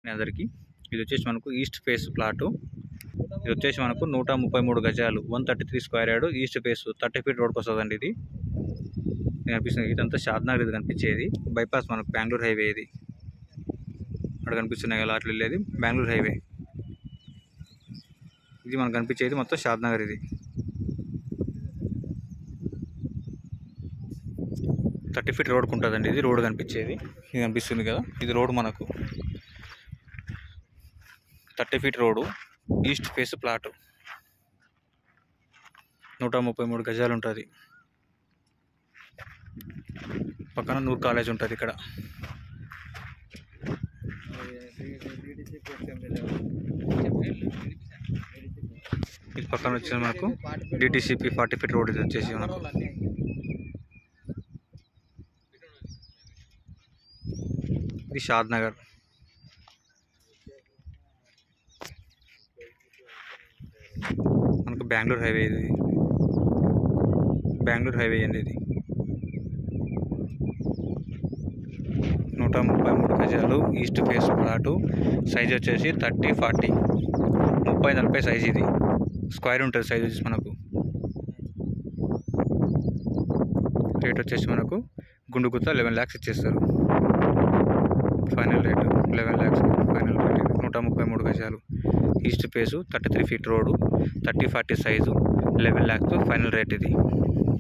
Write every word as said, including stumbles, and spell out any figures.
అందరికి ఇది వచ్చేసి మనకు ఈస్ట్ ఫేస్ ప్లాటు. ఇది వచ్చేసి మనకు నూట ముప్పై మూడు గజాలు one thirty three square yard east face thirty feet రోడ్కి వస్తుందండి. ఇది కనిపిస్తుంది. ఇదంతా షాద్నగర్ ఇది కనిపించేది. బైపాస్ మనకు బెంగళూరు హైవే. ఇది అక్కడ కనిపిస్తున్నాయి కదా అట్లా వెళ్ళేది బెంగళూరు హైవే. ఇది మనకు కనిపించేది మొత్తం షాద్నగర్. ఇది థర్టీ ఫీట్ రోడ్కు ఉంటుందండి. ఇది రోడ్ కనిపించేది. ఇది కనిపిస్తుంది కదా, ఇది రోడ్ మనకు thirty feet road east face plot. నూట ముప్పై మూడు గజాలు ఉంటుంది. పక్కన నూర్ కాలేజ్ ఉంటుంది. ఇక్కడ ఇది పక్కన వచ్చేసి మనకు డిటిసిపి ఫార్టీ ఫీట్ రోడ్. ఇది వచ్చేసి మనకు ఇది షాద్నగర్. మనకు బెంగళూరు హైవే. ఇది బెంగళూరు హైవే అండి. ఇది నూట ముప్పై మూడు గజాలు ఈస్ట్ ఫేస్ ప్లాటు. సైజ్ వచ్చేసి థర్టీ ఫార్టీ ముప్పై నలభై సైజ్. ఇది స్క్వేర్ ఉంటుంది సైజ్ వచ్చేసి మనకు. రేట్ వచ్చేసి మనకు గుండు గుత్త లెవెన్ ల్యాక్స్ ఇచ్చేస్తారు. Final rate eleven lakhs final rate. ఇది నూట ముప్పై మూడు గజాలు east face thirty three feet road thirty forty size eleven lakhs final rate. ఇది